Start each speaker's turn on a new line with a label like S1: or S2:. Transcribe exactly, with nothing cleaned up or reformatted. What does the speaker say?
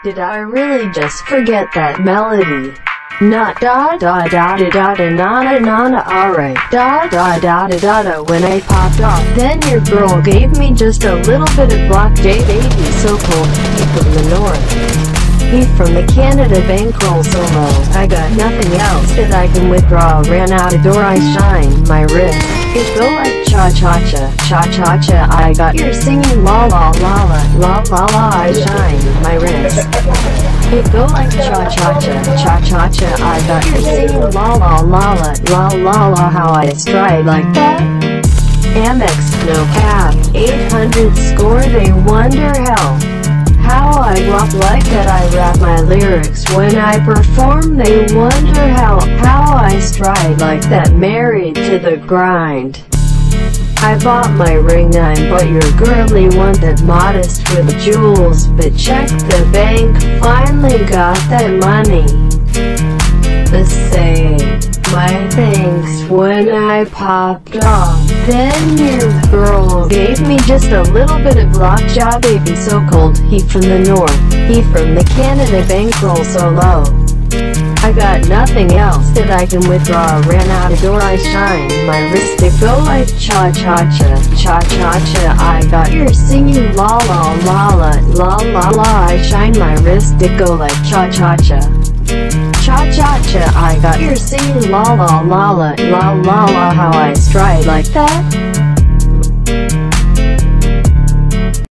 S1: Did I really just forget that melody? Not da da da da da da na na na na, alright. Da da da da da da when I popped off. Then your girl gave me just a little bit of Block J baby, so cold. He from the north. He from the Canada bankroll so low. I got nothing else that I can withdraw. Ran out of door, I shine my wrist. It go like cha-cha-cha, cha-cha-cha. I got your singing la la la la, la la la. I shine my wrist. It go like cha-cha-cha, cha-cha-cha. I got your singing la la la la, la la la. How I stride like that. Amex, no cap, eight hundred score. They wonder how. How I walk like that. I rap my lyrics when I perform. They wonder how, how I stride like that. Married to the grind. I bought my ring nine, but your girly wanted modest with jewels. But check the bank, finally got that money. The same, my thanks when I popped off. Then your girl gave me just a little bit of lockjaw baby, so cold. He from the north, he from the Canada bankroll so low. I got nothing else that I can withdraw. Ran out of door, I shine my wrist. It go like cha-cha-cha, cha-cha-cha. I got your singing la la la la, la la la. I shine my wrist. It go like cha-cha-cha, cha-cha-cha. I got your singing la la la la, la la la. How I stride like that.